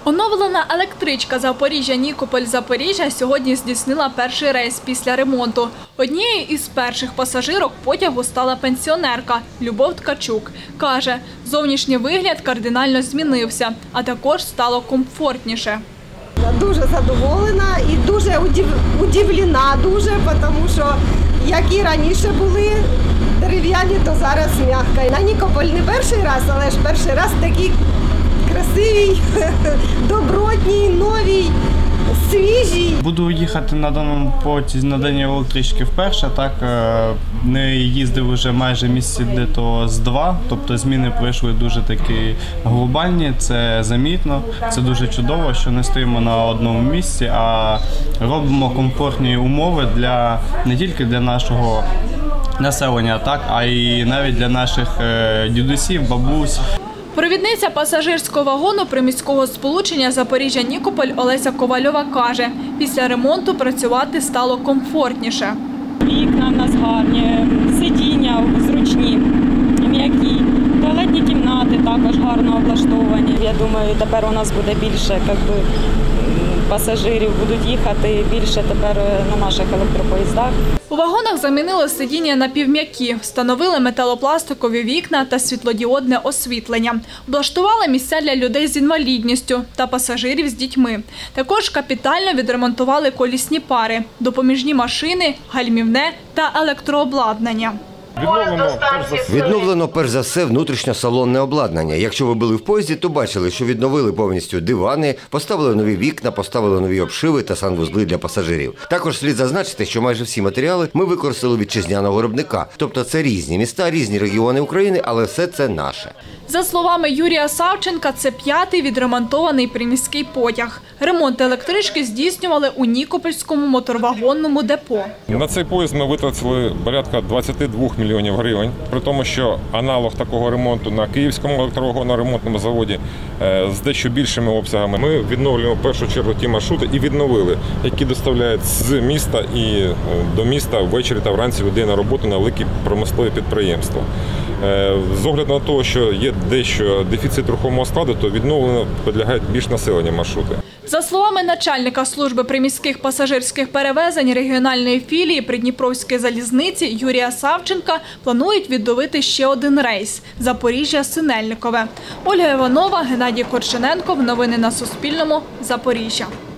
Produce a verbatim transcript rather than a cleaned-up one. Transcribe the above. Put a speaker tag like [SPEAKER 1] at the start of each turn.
[SPEAKER 1] Оновлена електричка Запоріжжя-Нікополь-Запоріжжя сьогодні здійснила перший рейс після ремонту. Однією із перших пасажирок потягу стала пенсіонерка Любов Ткачук. Каже, зовнішній вигляд кардинально змінився, а також стало комфортніше.
[SPEAKER 2] Дуже задоволена і дуже удивлена, дуже, тому що як і раніше були дерев'яні, то зараз м'яка. На Нікополь не перший раз, але ж перший раз такий красивий, добротній, новий, свіжий.
[SPEAKER 3] Буду їхати на даному потязі, на даній електричці вперше. Так, не їздив вже майже місяці де-то з два, тобто зміни пройшли дуже такі глобальні, це замітно, це дуже чудово, що не стоїмо на одному місці, а робимо комфортні умови для, не тільки для нашого населення, так, а й навіть для наших дідусів, бабусь.
[SPEAKER 1] Провідниця пасажирського вагону приміського сполучення Запоріжжя-Нікополь Олеся Ковальова каже, після ремонту працювати стало комфортніше.
[SPEAKER 4] Вікна в нас гарні, сидіння зручні, м'які, туалетні кімнати також гарно облаштовані. Я думаю, тепер у нас буде більше якби, пасажирів, будуть їхати більше тепер на наших електропоїздах.
[SPEAKER 1] У вагонах замінили сидіння напівм'які, встановили металопластикові вікна та світлодіодне освітлення. Облаштували місця для людей з інвалідністю та пасажирів з дітьми. Також капітально відремонтували колісні пари, допоміжні машини, гальмівне та електрообладнання.
[SPEAKER 5] Відновлено, перш за все,
[SPEAKER 6] Відновлено, перш за все, внутрішньосалонне обладнання. Якщо ви були в поїзді, то бачили, що відновили повністю дивани, поставили нові вікна, поставили нові обшиви та санвузли для пасажирів. Також слід зазначити, що майже всі матеріали ми використали вітчизняного виробника. Тобто це різні міста, різні регіони України, але все це наше.
[SPEAKER 1] За словами Юрія Савченка, це п'ятий відремонтований приміський потяг. Ремонт електрички здійснювали у Нікопольському моторвагонному депо.
[SPEAKER 5] на цей поїзд ми витратили порядка двадцяти двох мільйонів гривень, при тому, що аналог такого ремонту на Київському електровагоно-ремонтному заводі з дещо більшими обсягами. Ми відновлюємо в першу чергу ті маршрути і відновили, які доставляють з міста і до міста ввечері та вранці людей на роботу на великі промислові підприємства. З огляду на те, що є дещо дефіцит рухомого складу, то відновлено підлягають більш населені маршрути.
[SPEAKER 1] За словами начальника служби приміських пасажирських перевезень регіональної філії Придніпровської залізниці Юрія Савченка, планують відновити ще один рейс – Запоріжжя-Синельникове. Ольга Іванова, Геннадій Корчененков. Новини на Суспільному. Запоріжжя.